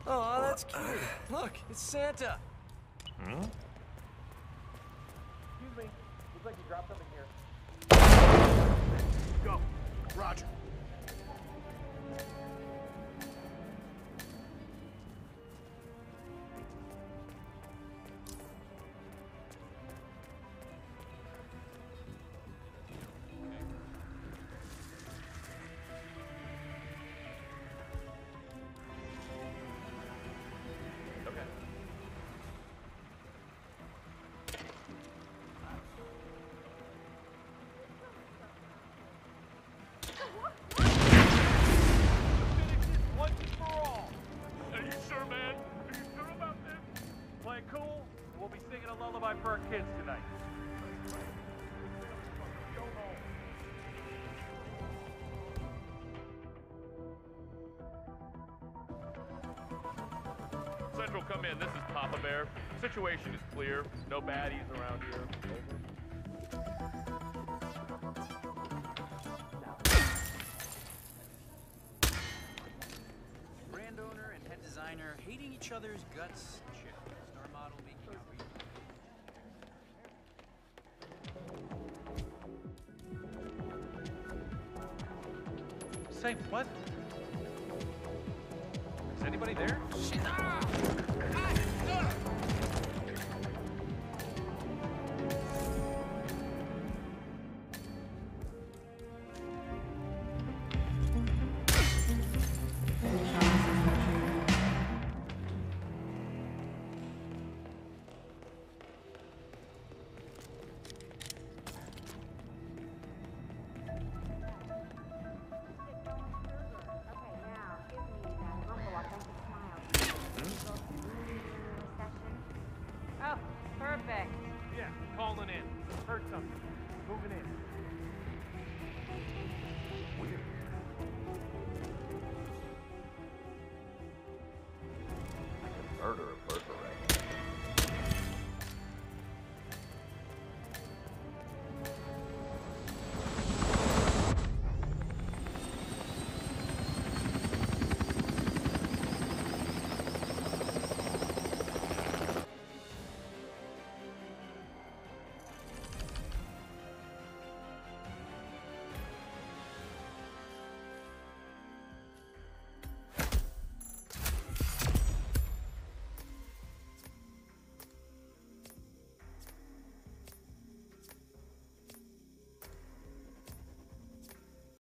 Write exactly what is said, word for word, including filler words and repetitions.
Oh, that's cute. Look, it's Santa. Hmm? Excuse me. Looks like you dropped something here. Go. Roger. For our kids tonight. Central, come in. This is Papa Bear. Situation is clear. No baddies around here. Over. Brand owner and head designer hating each other's guts. Chill. Star model making a re- Say what? Is anybody there? Shit! Ah! Oh, perfect. Yeah, calling in. Heard something. Moving in. Weird. Like a murder